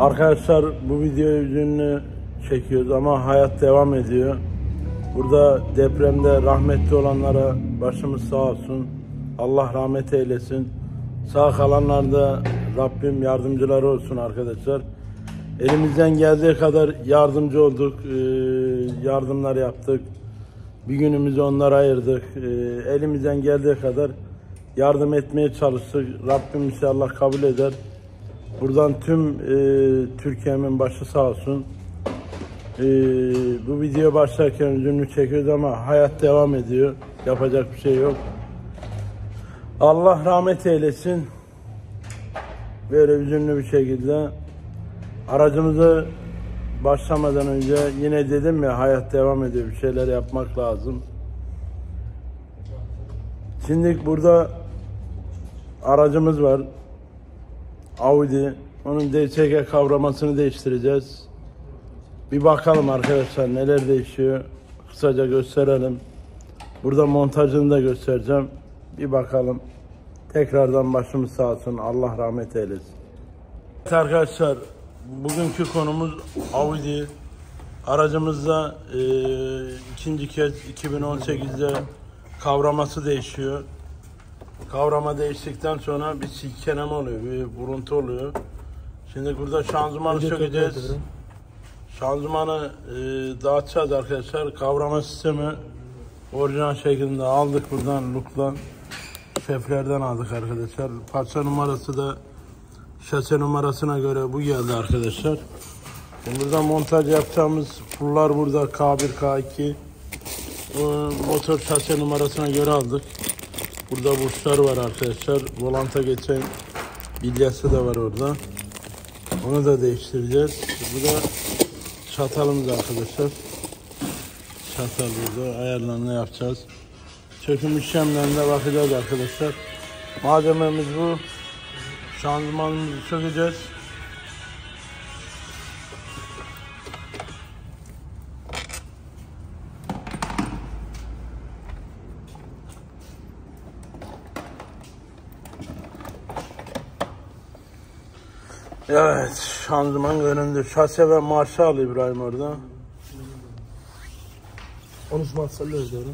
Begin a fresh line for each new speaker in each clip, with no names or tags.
Arkadaşlar bu videoyu üzünlü çekiyoruz ama hayat devam ediyor. Burada depremde rahmetli olanlara başımız sağ olsun. Allah rahmet eylesin. Sağ kalanlarda Rabbim yardımcıları olsun arkadaşlar. Elimizden geldiği kadar yardımcı olduk. Yardımlar yaptık. Bir günümüzü onlara ayırdık. Elimizden geldiği kadar yardım etmeye çalıştık. Rabbim inşallah kabul eder. Buradan tüm Türkiye'min başı sağ olsun. Bu video başlarken üzünlü çekiyoruz ama hayat devam ediyor. Yapacak bir şey yok. Allah rahmet eylesin. Böyle üzünlü bir şekilde aracımızı başlamadan önce yine dedim ya, hayat devam ediyor. Bir şeyler yapmak lazım. Şimdi burada aracımız var. Audi. Onun DSG kavramasını değiştireceğiz. Bir bakalım arkadaşlar neler değişiyor. Kısaca gösterelim. Burada montajını da göstereceğim. Bir bakalım. Tekrardan başımız sağ olsun. Allah rahmet eylesin. Evet arkadaşlar, bugünkü konumuz Audi. Aracımızda ikinci kez 2018'de kavraması değişiyor. Kavrama değiştikten sonra bir silkeleme oluyor, bir vuruntu oluyor. Şimdi burada şanzımanı sökeceğiz. Şanzımanı dağıtacağız arkadaşlar. Kavrama sistemi orijinal şeklinde aldık buradan, Luk'tan, şeflerden aldık arkadaşlar. Parça numarası da şase numarasına göre bu geldi arkadaşlar. Şimdi burada montaj yapacağımız pullar burada K1, K2. Motor şase numarasına göre aldık. Burada burçlar var arkadaşlar. Volanta geçen bilyası da var orada. Onu da değiştireceğiz. Bu da çatalımız arkadaşlar. Çatal burada. Ayarlarını yapacağız. Söküm işlemlerine bakacağız arkadaşlar. Malzememiz bu. Şanzımanımızı sökeceğiz. Evet, şanzıman göründü. Şase ve marşı al İbrahim orada.
13 Mart salıyoruz doğru.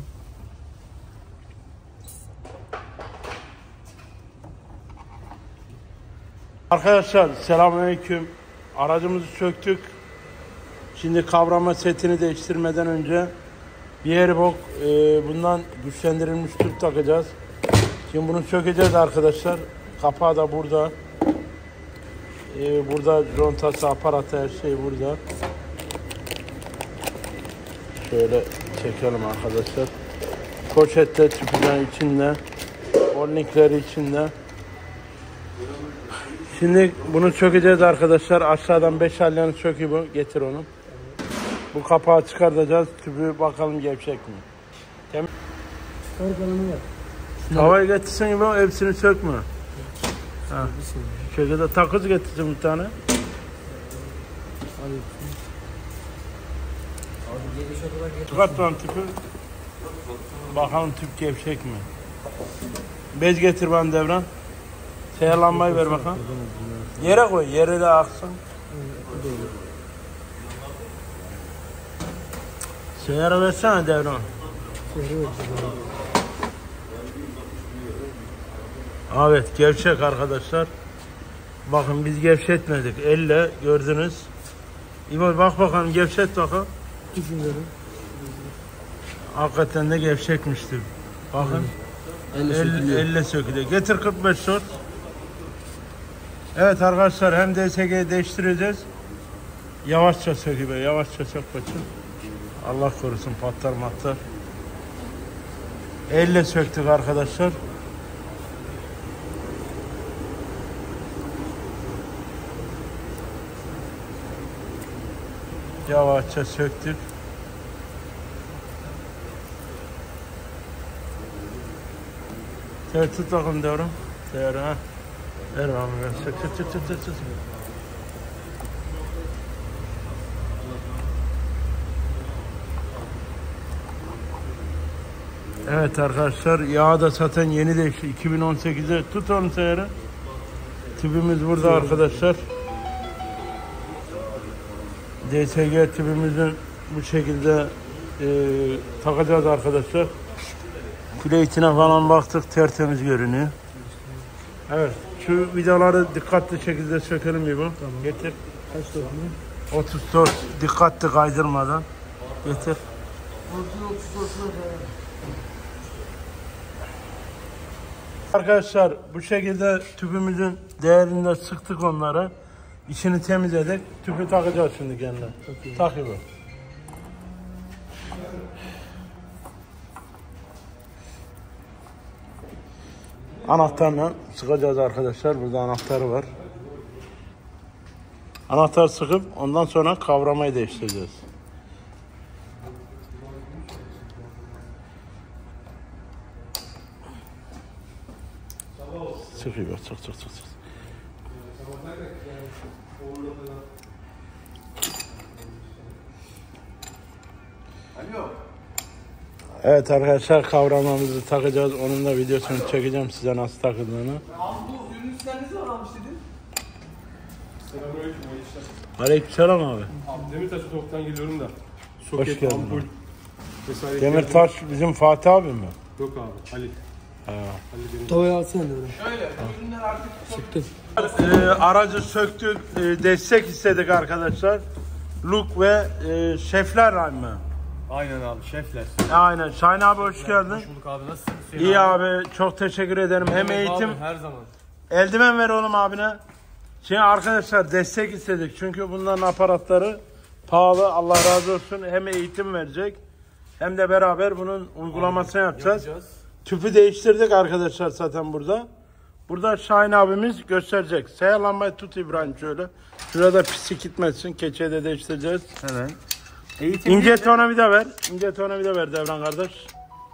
Arkadaşlar selamünaleyküm. Aracımızı söktük. Şimdi kavrama setini değiştirmeden önce bir yeri bok bundan güçlendirilmiş tüp takacağız. Şimdi bunu sökeceğiz arkadaşlar. Kapağı da burada. Burada contası, aparatı, her şey burada. Şöyle çekelim arkadaşlar. Poşette tüpüden içinde. Ornikleri içinde. Şimdi bunu sökeceğiz arkadaşlar. Aşağıdan 5 halyanı söküyor bu. Getir onu. Bu kapağı çıkartacağız. Tüpü bakalım gevşek mi? Temiz. Tavayı getirsin bu, hepsini sökme. Ha. Şöyle takız getirsin bir tane. Çıkart lan tüpü. Bakalım tüp gevşek mi? Bez getir bana Devran. Seyir lambayı ver bakalım. Yere koy, yere de aksın. Seyir'e versene Devran. Evet, gevşek arkadaşlar. Bakın biz gevşetmedik. Elle gördünüz. İbo bak bakalım, gevşet bakalım. Hakikaten de gevşekmiştir. Bakın. Elle sökülüyor. Getir 45 short. Evet arkadaşlar, hem DSG'yi değiştireceğiz. Yavaşça söküyor, yavaşça sök bakayım. Allah korusun patlar matlar. Elle söktük arkadaşlar. Yavaşça söktük. Evet, tut bakalım Devran. Devran ha. Ver bakalım. Sök. Evet arkadaşlar, yağı da zaten yeni değişti. 2018'de tut onu Seyir'e. Tüpümüz burada arkadaşlar. DSG tübümüzün bu şekilde takacağız arkadaşlar. Plate'ine falan baktık, tertemiz görünüyor. Evet, şu vidaları dikkatli şekilde sökelim bir bu.
Tamam.
Getir.
Kaç tane?
34, dikkatli kaydırmadan. Getir. Arkadaşlar bu şekilde tüpümüzün değerinde sıktık onları. İçini temizledik. Tüpü takacağız şimdi kendine. Takıyor. Anahtarla sıkacağız arkadaşlar. Burada anahtarı var. Anahtar sıkıp ondan sonra kavramayı değiştireceğiz. Sıkıyor, sık. Evet arkadaşlar, kavramamızı takacağız. Onun da videosunu çekeceğim size nasıl takıldığını.
Abi bu ürünü sen ne zaman almış dedin?
Selamünaleyküm.
Aleykümselam abi.
Abi Demirtaş Otomotiv'den geliyorum da.
Hoş
Soket,
geldin
ampul
abi.
vesaire.
Demirtaş bizim Fatih abi mi?
Yok abi. Ali. Ali benim.
Tavayı alsana Devran.
Şöyle, bu ürünler artık
Sıktın.
Aracı söktük, destek istedik arkadaşlar. Look ve şefler mı?
aynen abi, şefler.
Aynen. Şahin abi hoş geldin.
Hoş bulduk abi, nasılsın? Hüseyin
İyi abi, çok teşekkür ederim. Hem eğitim,
Abi, her zaman.
eldiven ver oğlum abine. Şimdi arkadaşlar destek istedik çünkü bunların aparatları pahalı. Allah razı olsun. Hem eğitim verecek hem de beraber bunun uygulamasını yapacağız. Tüpü değiştirdik arkadaşlar zaten burada. Burada Şahin abimiz gösterecek. Seyir lambayı tut İbrahim şöyle. Şurada pislik gitmesin. Keçeyi de değiştireceğiz.
Evet. Eğitim
İnce tornavida ver. İnce tornavida ver Devran kardeş.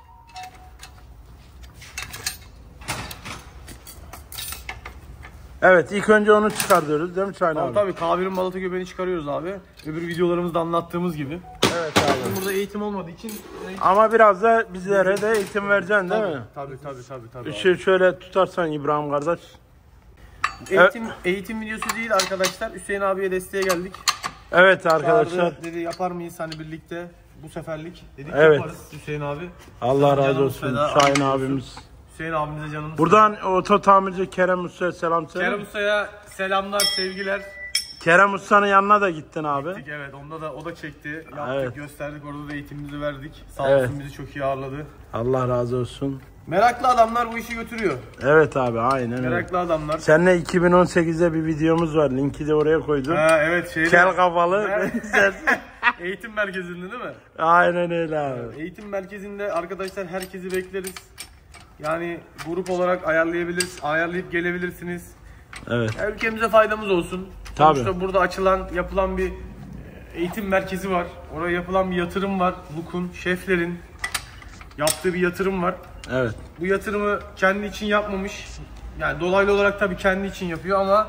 Evet, ilk önce onu çıkartıyoruz değil mi Şahin abi?
Tabii K1'in balata göbeğini çıkarıyoruz abi. Öbür videolarımızda anlattığımız gibi.
Evet abi.
Burada eğitim olmadığı için...
Ama biraz da bizlere de eğitim vereceksin değil mi?
Tabii.
Şöyle tutarsan İbrahim kardeş.
Eğitim videosu değil arkadaşlar. Hüseyin abiye desteğe geldik.
Evet arkadaşlar.
Çağırdı, dedi yapar mıyız hani birlikte bu seferlik? Dedik
Evet.
yaparız Hüseyin abi.
Allah razı
Canımız
olsun
feda,
Şahin
Allah
abimiz.
Hüseyin abimize canımız.
Buradan oto tamirci Kerem Usta'ya selam söyle.
Kerem Usta'ya selamlar, sevgiler.
Kerem Usta'nın yanına da gittin abi.
Evet, o da çekti. Yaptık,
Evet.
gösterdik. Orada da eğitimimizi verdik. Sağ
Evet.
olsun bizi çok iyi ağırladı.
Allah razı olsun.
Meraklı adamlar bu işi götürüyor.
Evet abi aynen öyle.
Meraklı adamlar.
Seninle 2018'de bir videomuz var. Linki de oraya koydum.
Ha evet şeyde.
Kel kafalı.
Eğitim merkezinde değil mi?
Aynen öyle abi.
Eğitim merkezinde arkadaşlar herkesi bekleriz. Yani grup olarak ayarlayıp gelebilirsiniz.
Evet.
Ya, ülkemize faydamız olsun.
Tabii.
Sonuçta burada yapılan bir eğitim merkezi var. Oraya yapılan bir yatırım var. Luk'un, şeflerin yaptığı bir yatırım var.
Evet.
Bu yatırımı kendi için yapmamış. Yani dolaylı olarak tabii kendi için yapıyor ama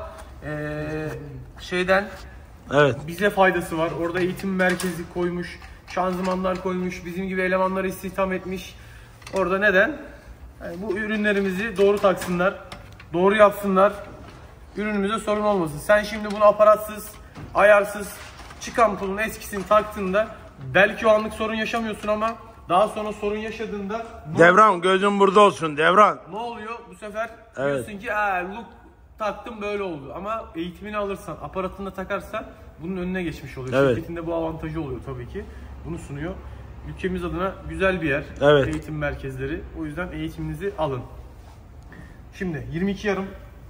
Evet.
bize faydası var. Orada eğitim merkezi koymuş, şanzımanlar koymuş, bizim gibi elemanları istihdam etmiş. Orada neden? Yani bu ürünlerimizi doğru taksınlar, doğru yapsınlar. Ürünümüze sorun olmasın. Sen şimdi bunu aparatsız, ayarsız, çıkan pulun eskisini taktığında belki o anlık sorun yaşamıyorsun ama daha sonra sorun yaşadığında
Devran gözün burada olsun Devran.
ne oluyor? Bu sefer
Evet.
diyorsun ki Look taktım böyle oldu. Ama eğitimini alırsan, aparatını da takarsan bunun önüne geçmiş oluyor.
Evet.
Şirketinde bu avantajı oluyor tabii ki. Bunu sunuyor. Ülkemiz adına güzel bir yer.
Evet.
Eğitim merkezleri. O yüzden eğitiminizi alın. Şimdi 22 yarım.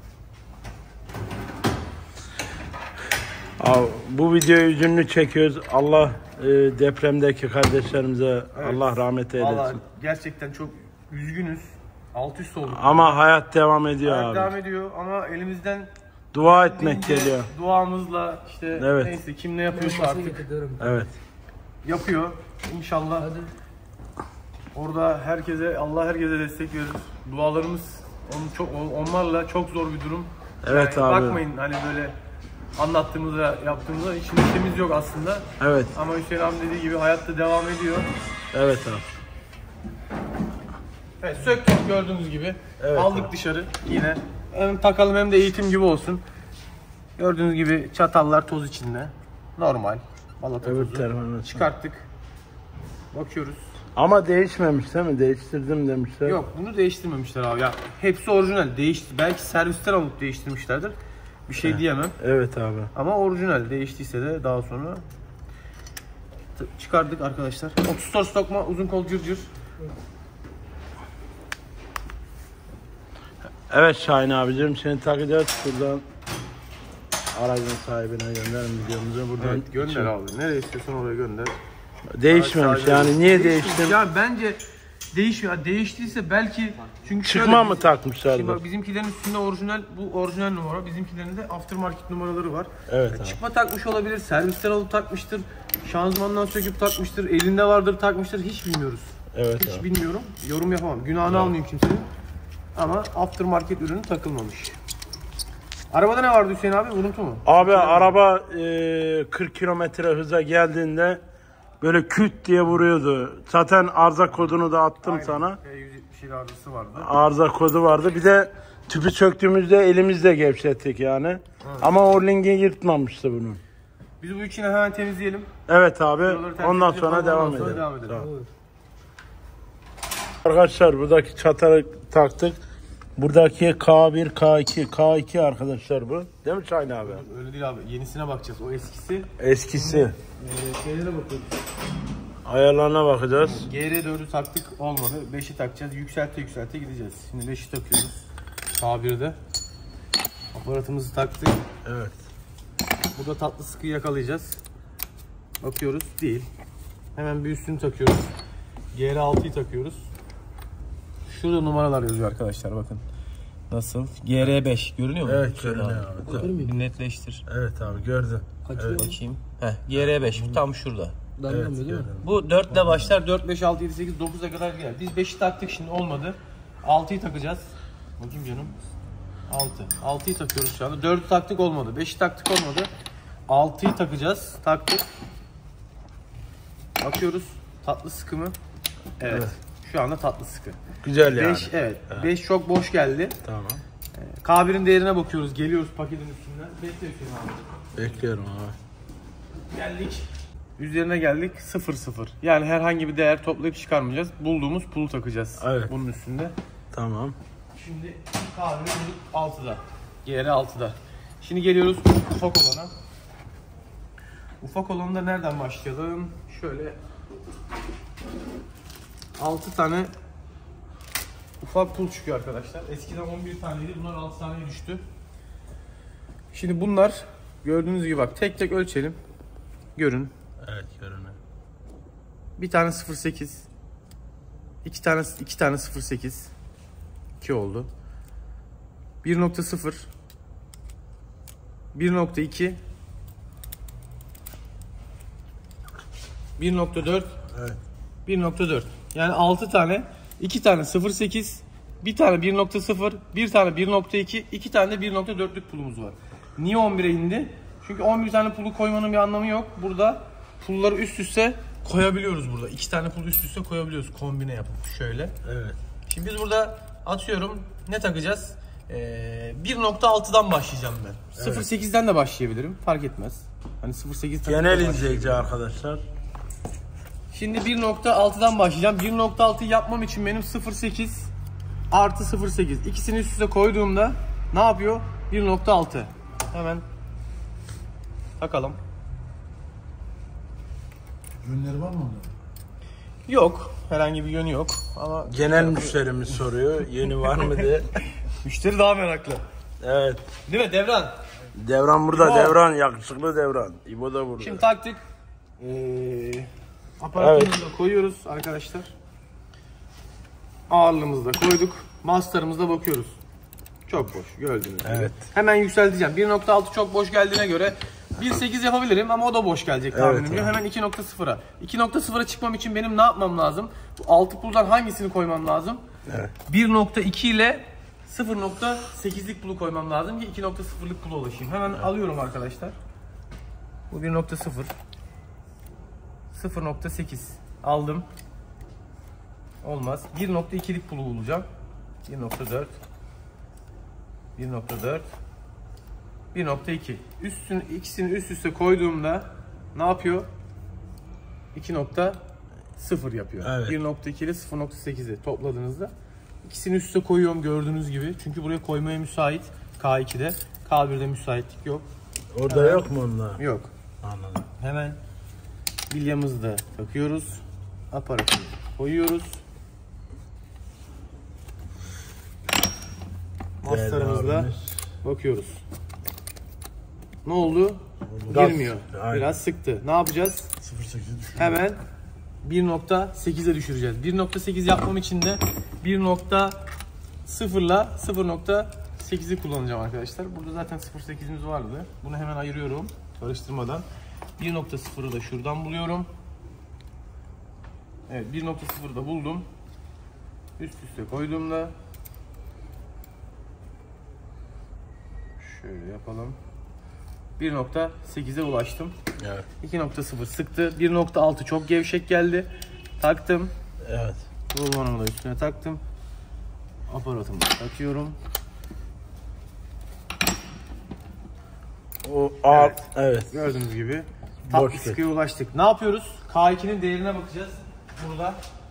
Abi, bu videoyu üzünlü çekiyoruz. Allah depremdeki kardeşlerimize Allah rahmet eylesin.
Vallahi gerçekten çok üzgünüz. Alt üst olduk.
Ama hayat devam ediyor
Hayat
abi.
devam ediyor ama elimizden
Dua etmek
gelince
geliyor.
duamızla işte
Evet.
neyse kim ne yapıyorsa
Masasını
artık
getir Devran.
Evet.
yapıyor. İnşallah orada Allah herkese destek verir. Dualarımız onlarla çok zor bir durum.
Evet
Yani
abi.
bakmayın hani böyle anlattığımızda yaptığımızda hiç işimiz yok aslında.
Evet.
Ama Hüseyin abi dediği gibi hayatta devam ediyor.
Evet abi.
Evet, söktük gördüğünüz gibi.
Evet
Aldık dışarı yine. Hem takalım hem de eğitim gibi olsun. Gördüğünüz gibi çatallar toz içinde. Normal. balata
Öbür
tozu.
tarafına.
Çıkarttık. Bakıyoruz.
Ama değişmemiş değil mi? Değiştirdim demişler.
Yok, bunu değiştirmemişler abi. Ya hepsi orijinal. Belki servisten alıp değiştirmişlerdir. Bir şey diyemem.
Evet abi.
Ama orijinal. Değiştiyse de daha sonra çıkardık arkadaşlar. 30 tor sokma, uzun kol cırcır.
Evet Şahin abicim, seni takacağız. Buradan aracın sahibine gönderin videomuzu. Buradan
Evet, gönder abi. Nereye istiyorsan oraya gönder.
Değişmemiş
Araç
yani.
sahibi-
Niye
Değişmemiş.
değiştim?
Ya bence değişmiyor. Değiştiyse belki çünkü
Çıkma
şöyle,
mı
Şimdi
takmışlardı?
bak, bizimkilerin üstünde orijinal, bu orijinal numara. Bizimkilerin de aftermarket numaraları var.
Evet abi.
Çıkma takmış olabilir, servisten alıp takmıştır, şanzımandan söküp takmıştır, elinde vardır takmıştır, hiç bilmiyoruz.
Evet
Hiç
abi.
bilmiyorum, yorum yapamam. Günahını almayayım kimsenin. Ama aftermarket ürünü takılmamış. Arabada ne vardı Hüseyin abi? Unuttu mu?
Abi araba 40 kilometre hıza geldiğinde böyle küt diye vuruyordu. Zaten arıza kodunu da attım sana.
P170 arızası vardı.
Arıza kodu vardı. Bir de tüpü söktüğümüzde elimizle gevşettik yani. Ama Orling'i yırtmamıştı bunu.
Biz bu içini hemen temizleyelim.
Evet abi.
Buraları
Ondan
temizleyelim,
sonra devam
sonra
edelim.
devam edelim.
Tamam. Arkadaşlar buradaki çatalı taktık. Buradaki K1, K2, K2 arkadaşlar bu. Değil mi Şahin abi?
Öyle değil abi. Yenisine bakacağız. O eskisi.
Eskisi.
Şeylere bakıyoruz.
Ayarlarına bakacağız.
GR4'ü taktık, olmadı. 5'i takacağız. Yükselte gideceğiz. Şimdi 5'i takıyoruz. K1'de. Aparatımızı taktık.
Evet.
Burada tatlı sıkıyı yakalayacağız. Bakıyoruz. Değil. Hemen bir üstünü takıyoruz. GR6'yı takıyoruz. Şurada numaralar yazıyor arkadaşlar, bakın. Nasıl? GR5 görünüyor mu?
Evet,
Şöyle
görünüyor
abi.
abi.
Bir netleştir.
Evet abi gördüm. Evet.
Bakayım. Heh, GR5 tam şurada.
Evet, gördüm.
Bu 4 ile başlar. 4, 5, 6, 7, 8, 9'a kadar gider. Biz 5'i taktık, şimdi olmadı. 6'yı takacağız. Bakayım canım. 6. 6'yı takıyoruz şu anda. 4'ü taktık, olmadı. 5'i taktık, olmadı. 6'yı takacağız. Taktık. Bakıyoruz. Tatlı sıkı mı? Evet. Şu anda tatlı sıkı.
Güzel yani.
5 evet. 5 çok boş geldi.
Tamam.
K1'in değerine bakıyoruz. Geliyoruz paketin üstünden. Bekle Hüseyin abi.
Bekliyorum abi.
Geldik. Üzerine geldik 0-0. Yani herhangi bir değer toplayıp çıkarmayacağız. Bulduğumuz pulu takacağız.
Evet.
Bunun üstünde.
Tamam.
Şimdi K1'i bulduk 6'da. GR 6'da. Şimdi geliyoruz ufak olana. Ufak olanda nereden başlayalım? Şöyle 6 tane ufak pul çıkıyor arkadaşlar. Eskiden 11 taneydi. Bunlar 6 taneye düştü. Şimdi bunlar gördüğünüz gibi bak, tek tek ölçelim. Görün.
Evet görünüyor.
Bir tane 0.8. İki tane 0.8. 2 oldu. 1.0. 1.2. 1.4.
Evet.
1.4. Yani 6 tane, 2 tane 0.8, bir tane 1.0, bir tane 1.2, 2 tane de 1.4'lük pulumuz var. Niye 11'e indi? Çünkü 11 tane pulu koymanın bir anlamı yok. Burada pulları üst üste koyabiliyoruz burada. 2 tane pulu üst üste koyabiliyoruz kombine yapıp şöyle.
Evet.
Şimdi biz burada atıyorum ne takacağız? 1.6'dan başlayacağım ben.
Evet.
0.8'den de başlayabilirim. Fark etmez. Hani 0.8
Genel izleyici arkadaşlar.
Şimdi 1.6'dan başlayacağım. 1.6'yı yapmam için benim 0.8 artı 0.8 ikisini üst üste koyduğumda ne yapıyor? 1.6. Hemen takalım.
Ürünleri var mı onda?
Yok. Herhangi bir yönü yok. Ama
Genel müşterimiz soruyor. Yeni var mı diye.
müşteri daha meraklı.
Evet.
Değil mi Devran?
Devran burada.
İbo.
Devran. Yakışıklı Devran. İbo da burada.
Şimdi taktık. Aparatımızı da koyuyoruz arkadaşlar. Ağırlığımızı da koyduk. Master'ımıza bakıyoruz. Çok boş gördüğünüz gibi.
Evet.
Hemen yükselteceğim. 1.6 çok boş geldiğine göre 1.8 yapabilirim ama o da boş gelecek tahminimce.
Evet.
Hemen 2.0'a. 2.0'a çıkmam için benim ne yapmam lazım? Bu 6 puldan hangisini koymam lazım?
Evet.
1.2 ile 0.8'lik pulu koymam lazım ki 2.0'lık pula ulaşayım. Hemen alıyorum arkadaşlar. Bu 1.0. 0.8 aldım. Olmaz. 1.2'lik pulu bulacağım. 1.4 1.4 1.2 ikisini üst üste koyduğumda ne yapıyor? 2.0 yapıyor.
Evet.
1.2 ile 0.8'i topladığınızda ikisini üst üste koyuyorum gördüğünüz gibi. Çünkü buraya koymaya müsait. K2'de. K1'de müsaitlik yok.
Orada yok mu onlar?
Yok.
Anladım.
Hemen bilyamızı da takıyoruz. Aparatımızı koyuyoruz. Mastarımızla
abimiz.
bakıyoruz. Ne oldu?
Gaz.
Girmiyor.
Aynen.
Biraz sıktı. Ne yapacağız?
0.8 düşün.
Hemen 1.8'e düşüreceğiz. 1.8 yapmam için de 1.0 ile 0.8'i kullanacağım arkadaşlar. Burada zaten 0.8'imiz vardı. Bunu hemen ayırıyorum karıştırmadan. 1.0'ı da şuradan buluyorum. Evet, 1.0'ı da buldum. Üst üste koyduğumda şöyle yapalım. 1.8'e ulaştım.
Evet.
2.0 sıktı. 1.6 çok gevşek geldi. Taktım.
Evet.
Rulmanımı da üstüne taktım. Aparatımı takıyorum.
O ağır.
Evet.
Evet.
Gördüğünüz gibi
Boş
tatlı
geç.
sıkıya ulaştık. Ne yapıyoruz? K2'nin değerine bakacağız. Burada.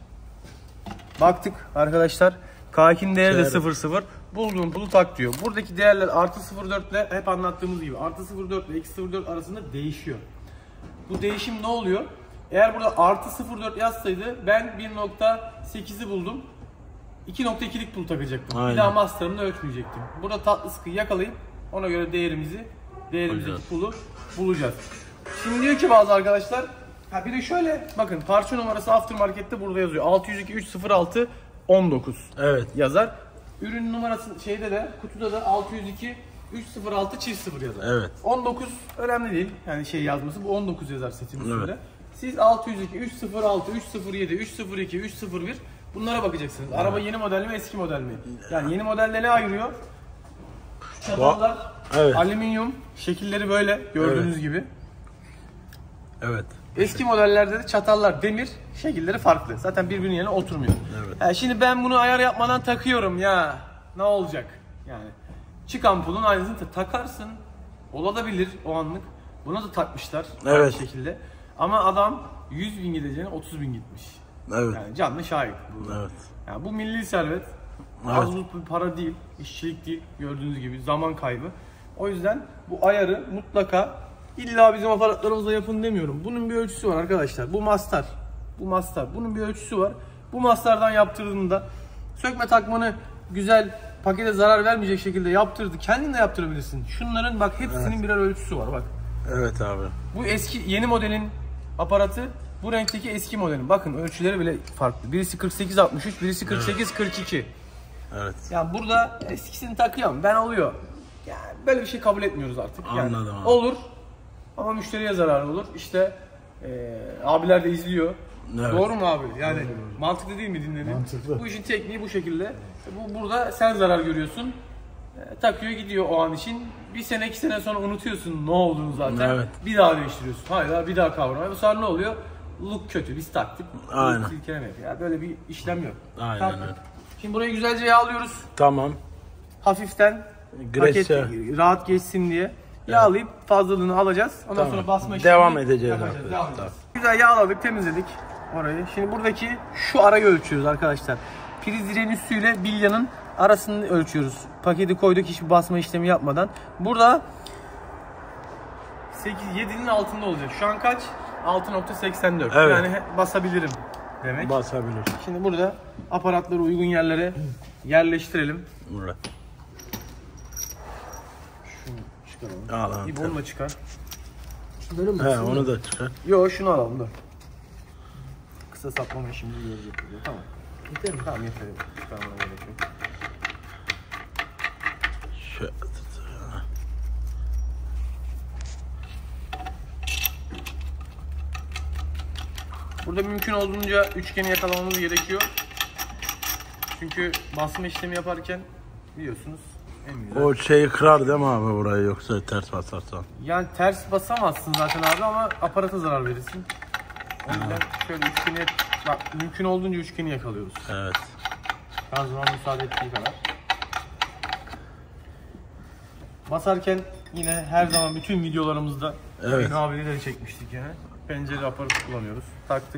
Baktık arkadaşlar. K2'nin değeri de
Değer.
0.0. Bulduğum pulu tak diyor. Buradaki değerler artı 0.4 ile hep anlattığımız gibi artı 0.4 ile eksi 0.4 arasında değişiyor. Bu değişim ne oluyor? Eğer burada artı 0.4 yazsaydı ben 1.8'i buldum. 2.2'lik pul takacaktım.
Aynen.
Bir daha master'ımda ölçmeyecektim. Burada tatlı sıkıyı yakalayıp ona göre değerimizdeki pulu bulacağız. Şimdi diyor ki bazı arkadaşlar, ha bir de şöyle bakın, parça numarası aftermarket'te burada yazıyor. 602 306 19
Evet.
yazar. Ürün numarası şeyde de, kutuda da 602 306 çift 0 yazar.
Evet.
19 önemli değil. Yani şey yazması, bu 19 yazar setin üstünde.
Evet.
Siz 602 306 307 302 301 bunlara bakacaksınız. Araba yeni model mi eski model mi? Yani yeni modelde ne ayırıyor? Şu çatallar
Evet.
alüminyum, şekilleri böyle gördüğünüz gibi.
Evet.
Eski modellerde de çatallar demir, şekilleri farklı. Zaten birbirinin yerine oturmuyor.
Evet.
Yani şimdi ben bunu ayar yapmadan takıyorum ya. Ne olacak? Yani çıkan pulun aynısını takarsın. Olabilir o anlık. Buna da takmışlar aynı
Evet.
şekilde. Ama adam 100.000 gideceğine 30.000 gitmiş.
Evet.
Yani canlı şahit bu.
Evet.
Yani bu milli servet.
Evet.
Az bir para değil, işçilik değil. Gördüğünüz gibi zaman kaybı. O yüzden bu ayarı mutlaka illa bizim aparatlarımızla yapın demiyorum. Bunun bir ölçüsü var arkadaşlar. Bu mastar. Bu mastar. Bunun bir ölçüsü var. Bu mastardan yaptırdığında sökme takmanı güzel, pakete zarar vermeyecek şekilde yaptırdı. Kendin de yaptırabilirsin. Şunların bak hepsinin birer ölçüsü var bak.
Evet abi.
Bu eski yeni modelin aparatı, bu renkteki eski modelin. Bakın ölçüleri bile farklı. Birisi 48-63, birisi 48-42.
Evet.
Yani burada eskisini takıyorum. Ben oluyor. Yani böyle bir şey kabul etmiyoruz artık. Yani
Anladım abi.
olur ama müşteriye zarar olur. İşte abiler de izliyor.
Evet.
Doğru mu abi? Yani mantıklı değil mi dinlediğin?
Mantıklı.
Bu işin tekniği bu şekilde. Burada sen zarar görüyorsun. Takıyor gidiyor o an için. Bir sene 2 sene sonra unutuyorsun ne olduğunu zaten.
Evet.
Bir daha değiştiriyorsun. Hayır bir daha kavrama. Bu sefer ne oluyor? Look kötü. Biz taktık.
Aynen.
Look silkeleme yapıyor. Yani böyle bir işlem yok.
Aynen
Taktık.
öyle.
Şimdi burayı güzelce yağlıyoruz.
Tamam.
Hafiften paket
Greşe.
rahat geçsin diye yağlayıp fazlalığını alacağız. Ondan
Tamam.
sonra basma işlemi
Devam edeceğiz
yapacağız.
artık.
Devam edeceğiz. Güzel yağladık, temizledik orayı. Şimdi buradaki şu arayı ölçüyoruz arkadaşlar. Priz direğin üstüyle bilyanın arasını ölçüyoruz. Paketi koyduk hiçbir basma işlemi yapmadan. Burada 7'nin altında olacak. Şu an kaç? 6.84.
Evet.
Yani basabilirim demek.
Basabilir.
Şimdi burada aparatları uygun yerlere yerleştirelim.
Murat.
Şunu çıkaralım.
Al abi.
İbon'u da çıkar.
He onu da çıkar.
Yo şunu alalım dur. Kısa saplama işimizi görecek burada. Tamam. Yeter mi? Tamam yeter. Çıkarmana gerek yok.
Şöyle.
Burada mümkün olduğunca üçgeni yakalamamız gerekiyor. Çünkü basma işlemi yaparken biliyorsunuz en güzel.
O şeyi kırar değil mi abi burayı yoksa ters basarsan?
Yani ters basamazsın zaten abi ama aparata zarar verirsin. O yüzden şöyle üçgeni bak, mümkün olduğunca üçgeni yakalıyoruz.
Evet.
Şanzıman müsaade ettiği kadar. Basarken yine her zaman bütün videolarımızda
Evet.
Bugün abiyle de çekmiştik yani. Pencere aparatı kullanıyoruz. Taktık.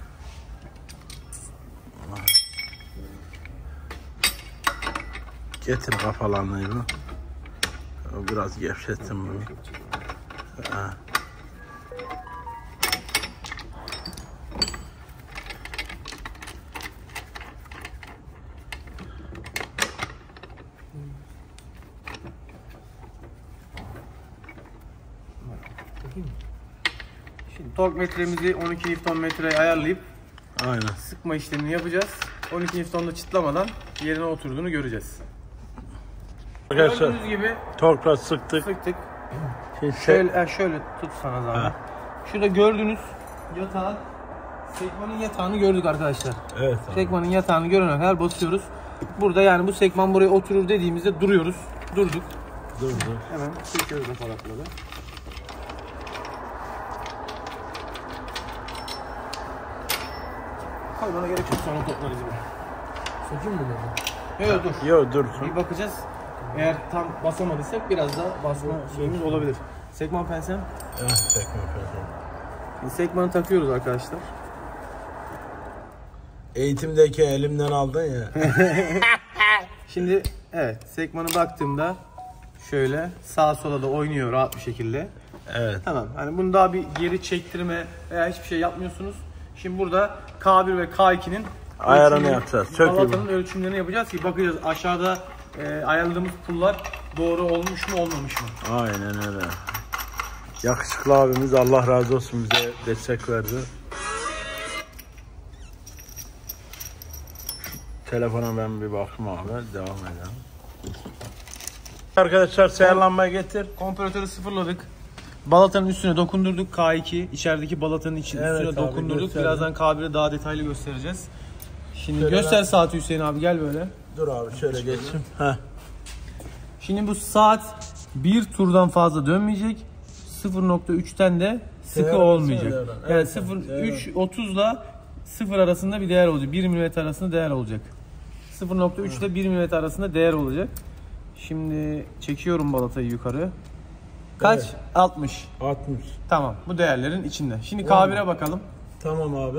Getir kafalarını. Biraz gevşettim bunu. Ha.
Şimdi tork metremizi 12 Nm'ye ayarlayıp
Aynen.
sıkma işlemini yapacağız. 12 Nm'da çıtlamadan yerine oturduğunu göreceğiz.
Arkadaşlar
Gördüğünüz gibi
torkla sıktık.
sıktık.
Şimdi
Şöyle tut sana zahmet.
Ha.
Şurada gördüğünüz yatağın, sekmanın yatağını gördük arkadaşlar.
Evet abi.
Sekmanın yatağını görene kadar basıyoruz. Burada yani bu sekman buraya oturur dediğimizde duruyoruz. Durduk.
Dur.
Hemen çekiyoruz aparatları. Koymana gerek yok, sonra toplarız bunu.
Sokayım mı bunu?
Yok dur.
Yo dursun.
Bir bakacağız. Eğer tam basamadıysak biraz daha basma şeyimiz olabilir. Sekman pensem.
Evet, sekman.
Şimdi sekmanı takıyoruz arkadaşlar.
Eğitimdeki elimden aldın ya.
Şimdi evet, sekmanı baktığımda şöyle sağa sola da oynuyor rahat bir şekilde.
Evet.
Tamam. Hani bunu daha bir geri çektirme veya hiçbir şey yapmıyorsunuz. Şimdi burada K1 ve K2'nin
Ayarını yapacağız. Çok iyi.
Balatanın ölçümlerini yapacağız ki bakacağız aşağıda ayarladığımız pullar doğru olmuş mu olmamış mı?
Aynen öyle. Yakışıklı abimiz, Allah razı olsun, bize destek verdi. Telefona ben bir bakayım abi. Devam edelim. Arkadaşlar seyirlanmaya getir.
Kompresörü sıfırladık. Balatanın üstüne dokundurduk K2. İçerideki balatanın üstüne
Evet abi,
dokundurduk.
gösterdim.
Birazdan K1'i daha detaylı göstereceğiz. Şimdi
Şöyle
göster saati Hüseyin abi, gel böyle.
Dur abi şöyle geçeyim. Heh.
Şimdi bu saat bir turdan fazla dönmeyecek. 0.3'ten de sıkı
Değer
olmayacak.
arasında değer.
Yani
Evet,
0.3.30 ile 0 arasında bir değer olacak. 1 mm arasında değer olacak. 0.3 ile 1 mm arasında değer olacak. Şimdi çekiyorum balatayı yukarı. Kaç?
Evet.
60.
60.
Tamam. Bu değerlerin içinde. Şimdi K1'e bakalım.
Tamam abi.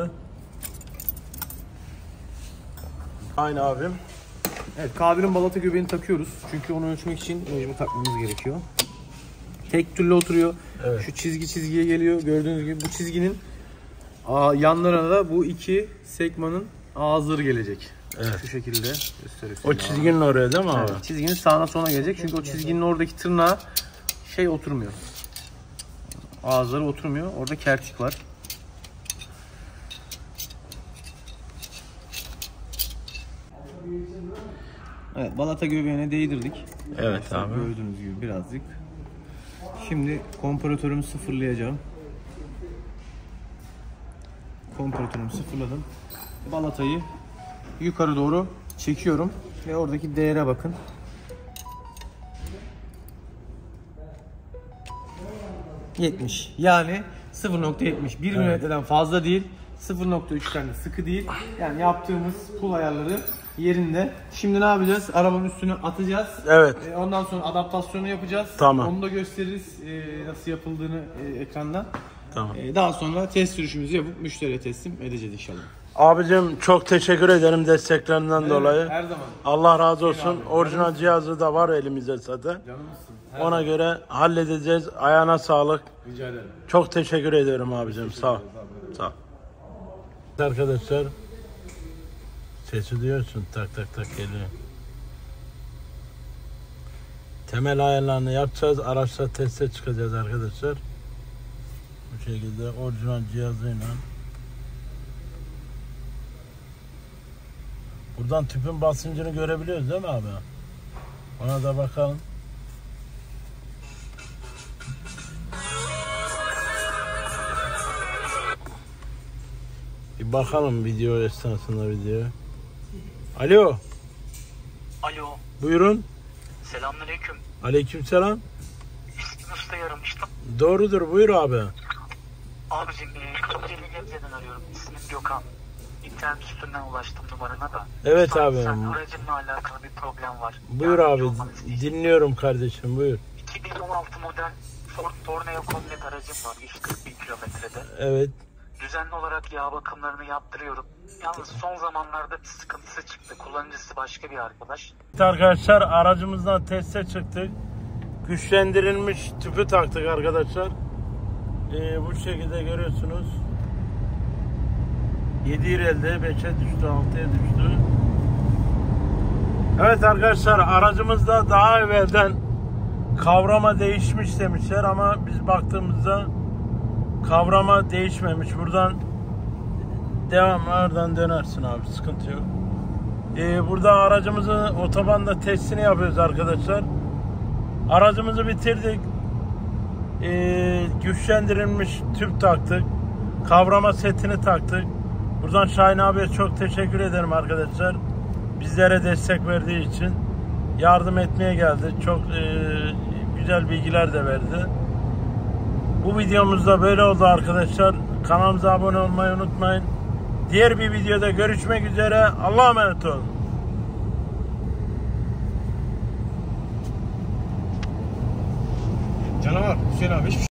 Aynı abim.
Evet, K1'in balata göbeğini takıyoruz. Çünkü onu ölçmek için mecbur takmamız gerekiyor. Tek türlü oturuyor.
Evet.
Şu çizgiye geliyor. Gördüğünüz gibi bu çizginin yanlarına da bu iki sekmanın ağızları gelecek.
Evet.
Şu şekilde gösteriyor.
O çizginin oraya değil mi abi?
Evet, çizginin sağına soluna gelecek. Çünkü o çizginin oradaki tırnağa şey oturmuyor. Ağızları oturmuyor. Orada kerçik var. Evet, balata göbeğine değdirdik.
Evet abi.
Gördüğünüz gibi birazcık. Şimdi komparatörümü sıfırlayacağım. Komparatörümü sıfırladım. Balatayı yukarı doğru çekiyorum ve oradaki değere bakın. ...70. Yani 0.70. 1 milimetreden fazla değil. 0.3'ten de sıkı değil. Yani yaptığımız pul ayarları yerinde. Şimdi ne yapacağız? Arabanın üstüne atacağız.
Evet.
Ondan sonra adaptasyonu yapacağız.
Tamam.
Onu da gösteririz nasıl yapıldığını ekrandan.
Tamam.
Daha sonra test sürüşümüzü yapıp müşteriye teslim edeceğiz inşallah.
Abicim çok teşekkür ederim desteklerinden dolayı.
Her zaman.
Allah razı olsun. Orijinal cihazı da var elimizde zaten.
Canımızsın.
Ona göre halledeceğiz. Ayağına sağlık.
Rica ederim.
Çok teşekkür ederim abicim. Sağ ol. Sağ ol. Arkadaşlar sesi duyuyorsun, tak tak tak geliyor. Temel ayarlarını yapacağız. Araçla teste çıkacağız arkadaşlar. Bu şekilde orijinal cihazıyla. Buradan tüpün basıncını görebiliyoruz değil mi abi? Ona da bakalım. Bir bakalım video esnasında video. Alo.
Alo.
Buyurun.
Selamünaleyküm.
Aleykümselam.
Usta aramıştım.
Doğrudur, buyur abi.
Abicim Kocaeli Gebze'den arıyorum. İsmim Gökhan. İnternet üstünden ulaştım numarana da.
Evet
Sen
abi.
aracımla alakalı bir problem var.
Buyur
Yardımcı
abi.
olmanı isteyeceğim.
Dinliyorum kardeşim, buyur.
2016 model Ford Tourneo Combat aracım var 140.000 kilometrede.
Evet.
Düzenli olarak yağ bakımlarını yaptırıyorum. Yalnız son zamanlarda bir sıkıntısı çıktı. Kullanıcısı başka bir arkadaş.
Arkadaşlar aracımızdan teste çıktık. Güçlendirilmiş tüpü taktık arkadaşlar. Bu şekilde görüyorsunuz. 7 elde 5'e düştü, 6'ya düştü. Evet arkadaşlar, aracımızda daha evvelden kavrama değişmiş demişler ama biz baktığımızda kavrama değişmemiş. Buradan devam, oradan dönersin abi, sıkıntı yok. Burada aracımızı otobanda testini yapıyoruz arkadaşlar. Aracımızı bitirdik. Güçlendirilmiş tüp taktık. Kavrama setini taktık. Buradan Şahin abiye çok teşekkür ederim arkadaşlar. Bizlere destek verdiği için. Yardım etmeye geldi. Çok güzel bilgiler de verdi. Bu videomuzda böyle oldu arkadaşlar. Kanalımıza abone olmayı unutmayın. Diğer bir videoda görüşmek üzere. Allah'a emanet olun.
Canavar Hüseyin abi hiçbir